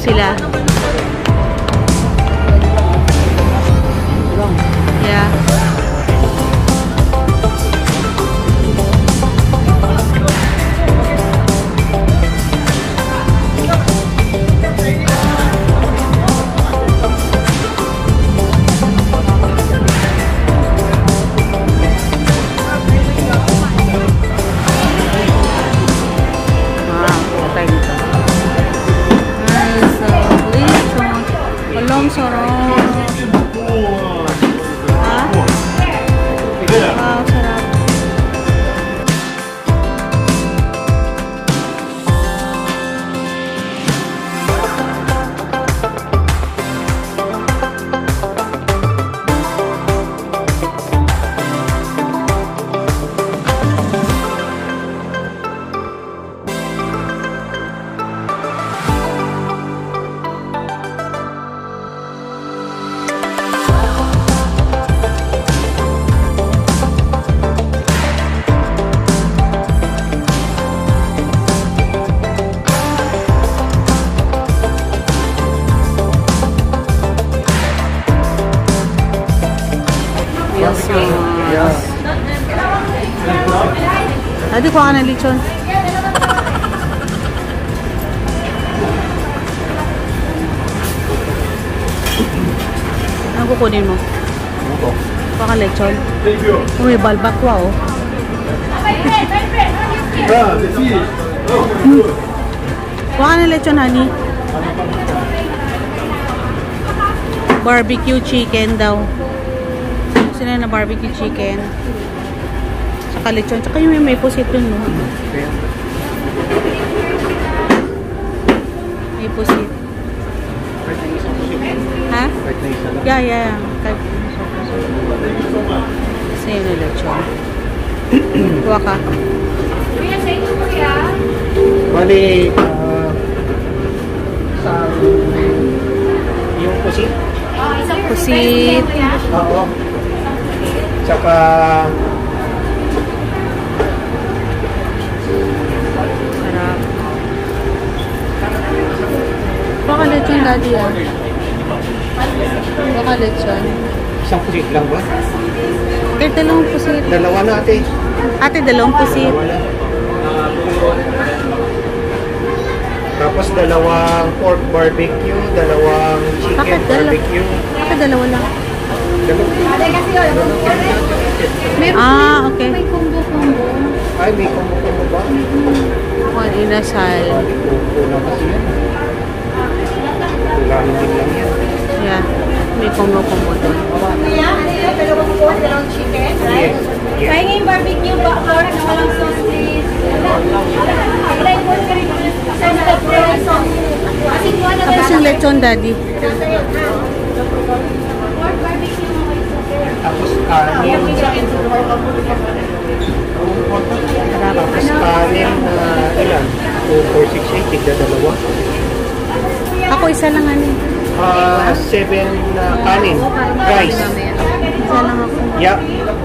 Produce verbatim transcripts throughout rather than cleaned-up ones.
sila. Yeah. Ang sarap. Ha? Wow, sarap. Yes. Adi, kuha ka ng lechon. Ano kukunin mo? Kuha ka lechon. Uy, balbakwa oh. Kuha ka ng lechon, honey. Barbecue chicken daw. Sila na barbecue chicken. Saka lechon. Saka yung may pusit dun, no? May pusit. Ha? Yeah, yeah. Kasi yun na lechon. Kuha ka. Bali, uh, sa yung pusit. Pusit. Oo. Tsaka sarap. Baka lechon, daddy, ah. Baka lechon. Isang pusit lang ba? Eh, dalawang pusit. Dalawa na, ate. Ate, dalawang pusit. Tapos dalawang pork barbecue, dalawang chicken Bakit barbecue. Bakit dalawa lang? Meron ah, okay. May combo-combo. Ay, may combo-combo ba? One inasal. Kulang kasi yan. Kulang din lang yan. Yeah. May combo-combo doon. Kaya, ano yun? Dalawang pork, dalawang chicken, right? Yes. Kaya ngayon barbecue, pork na walang sauce, please. Ilang pork ka rin. Sauce of pork sauce. Kasi kuha na Tapos yung lechon, daddy. Pork barbecue. Tapos kanin. Tapos kanin na ilan? two, four, six, eight. Tigda dalawa. Ako isa lang, ano. Ah, seven na kanin. Rice. Isa lang ako. Yeah.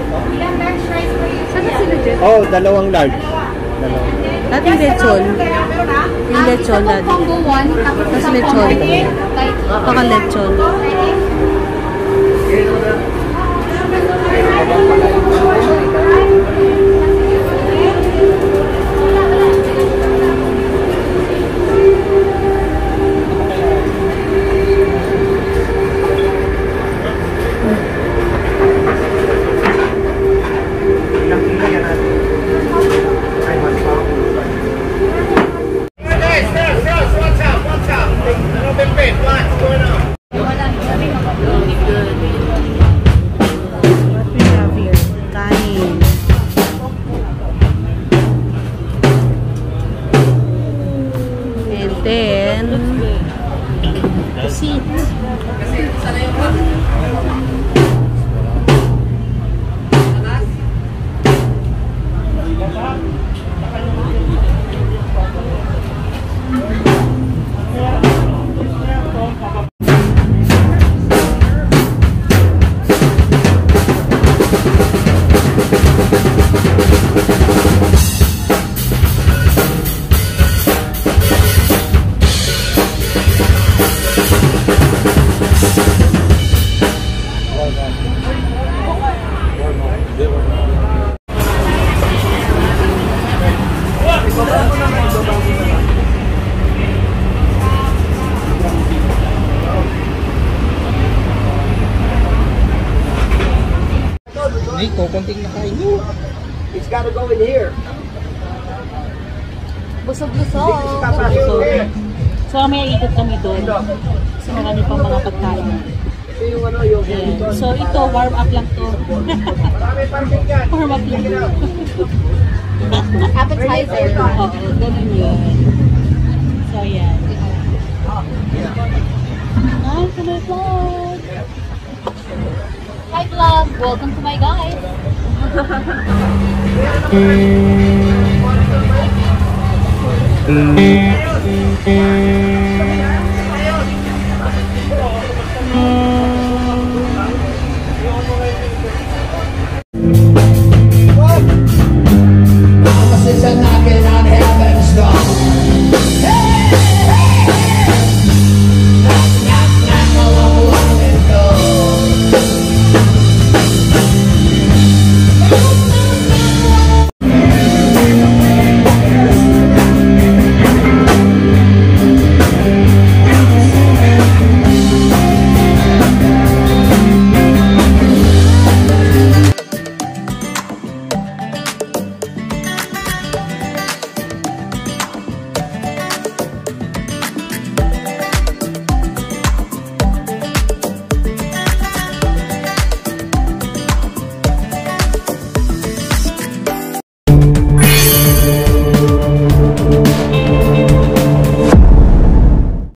Saan sila dyan? Oh, dalawang large. Dalawang. Dati yung lechon. Yung lechon, daddy. Combo one, tapos lechon. Baka lechon. Ay, kukunting nakain nyo. It's got to go in here. Busog-busog. So, so may ikot kami doon. So marami pang mga pagkain. Ito yung ano, yung... Ayan. So ito, warm up lang to. Warm up lang. Appetizer. Oo, ganun yun. So yan. Hi, to my vlog! Hi vlog! Welcome to my guys! Mm.